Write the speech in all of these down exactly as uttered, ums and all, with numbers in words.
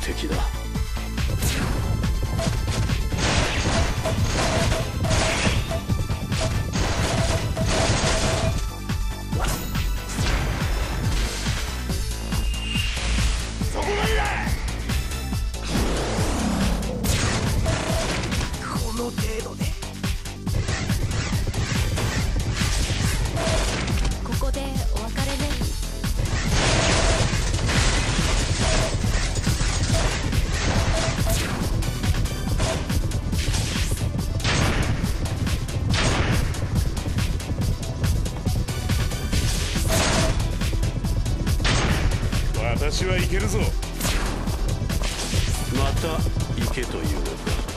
的だ。 そこまでだ。この程度でここでお別れね。 私はいけるぞ。 また行けというのか。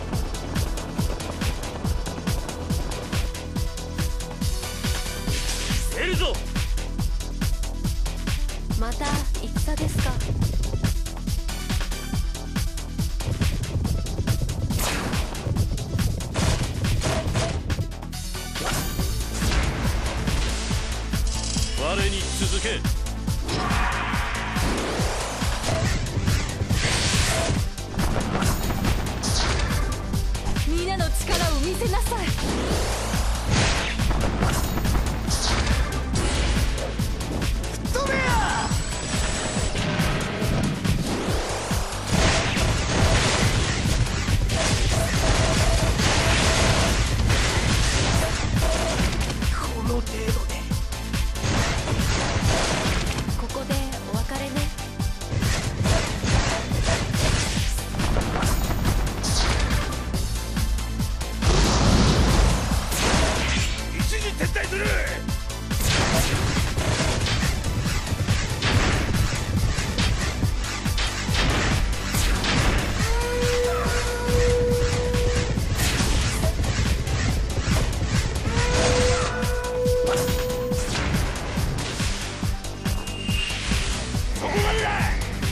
出るぞ。 また戦ですか。 我に続け。 皆の力を見せなさい。 飛べや。この程度でここでお別れね。 一時撤退する。そこまでだ。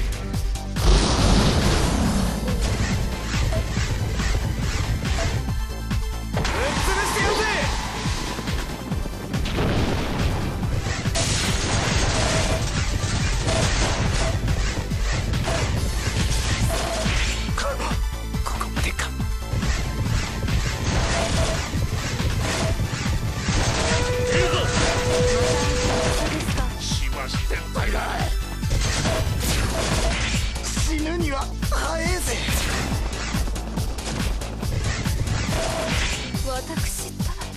ぶっ潰してやるぜ。ここまでか。出るぞ。 戦ですか。 しばし撤退だ。死ぬには早えぜ。 私ったら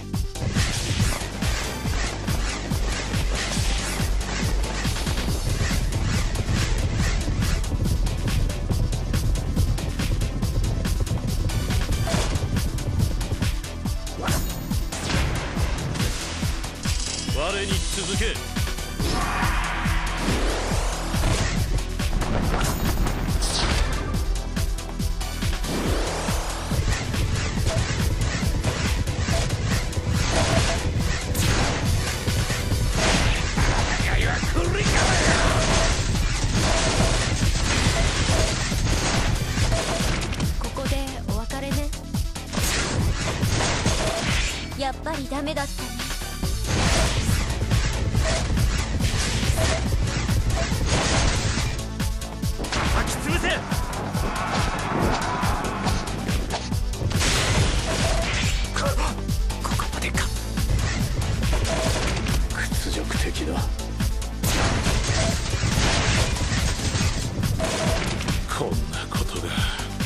我に続け。 ここでお別れね。やっぱりダメだったね。 叩き潰せ。ここまでか。 屈辱的だ。こんなことが。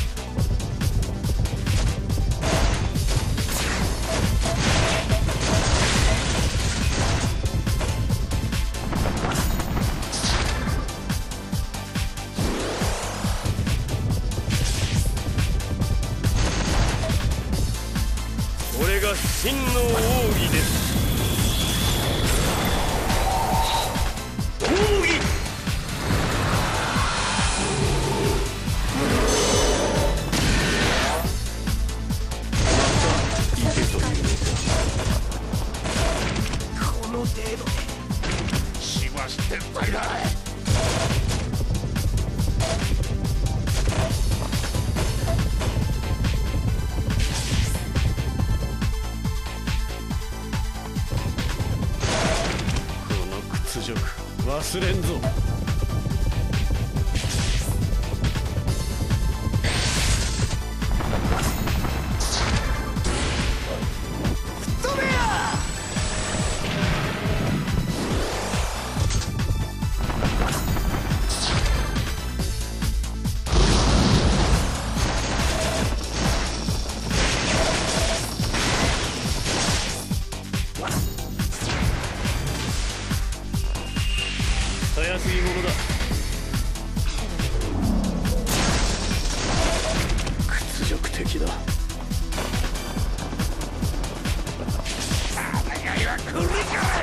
これが真の奥義です。奥義。 行けというのか。 この程度でしばし撤退だ。 屈辱忘れんぞ。 やすいものだ。屈辱的だ。 戦いはこれから